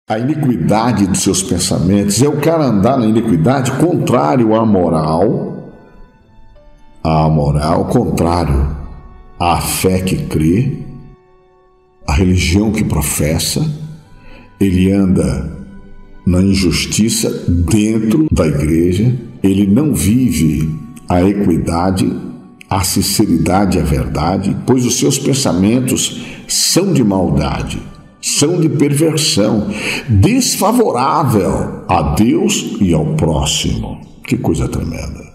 a iniquidade dos seus pensamentos, é o cara andar na iniquidade contrário à moral, contrário à fé que crê, à religião que professa. Ele anda na injustiça dentro da igreja, ele não vive a equidade, a sinceridade e a verdade, pois os seus pensamentos são de maldade, são de perversão, desfavorável a Deus e ao próximo. Que coisa tremenda.